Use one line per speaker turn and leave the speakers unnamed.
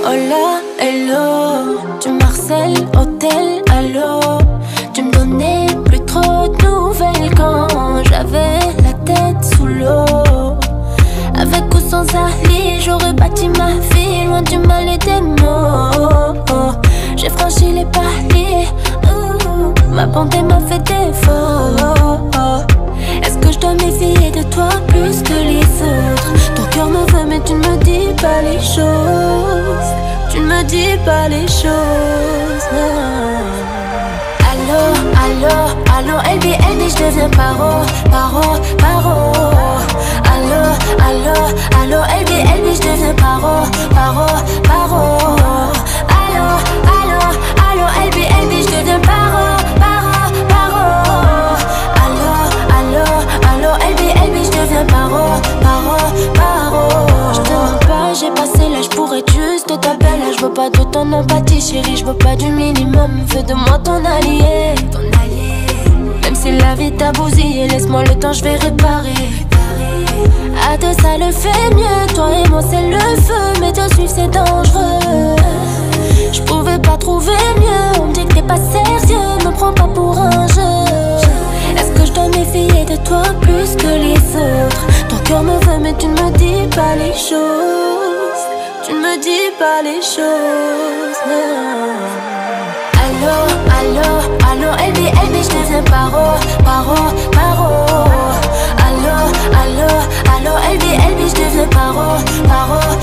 Hola, hello, tu m'harcèles, hôtel, allô. Tu me donnais plus trop de nouvelles quand j'avais la tête sous l'eau. Avec ou sans Ali, j'aurais bâti ma vie loin du mal et des mots. J'ai franchi les paliers, ma bonté m'a fait défaut. Est-ce que je dois méfier de toi plus que les autres? Ton cœur me veut mais tu ne me dis pas les choses. Tu ne me dis pas les choses, non. Allô, allô, allô, LB, je deviens paro, paro, paro. Allô, allô, allô, LB, je deviens paro, paro, paro. Allô, allô, allô, LB, je deviens paro, paro, paro. Allô, allô, allô, LB, je deviens paro, paro, paro. Je te demande pas, j'ai passé l'âge pour être juste ta belle. Je veux pas de ton empathie, chérie, je veux pas du minimum. Fais de moi ton allié. Même si la vie t'a bousillé, laisse-moi le temps, je vais réparer. À deux ça le fait mieux, toi et moi c'est le feu. Mais te suivre c'est dangereux. Je pouvais pas trouver mieux, on me dit que t'es pas sérieux. Me prends pas pour un jeu. Est-ce que je dois méfier de toi plus que les autres? Ton cœur me veut mais tu ne me dis pas les choses. Tu ne me dis pas les choses, non. Allô, allô, allô, LB, je deviens paro, paro, paro. Allô, allô, allô, LB, je deviens paro, paro.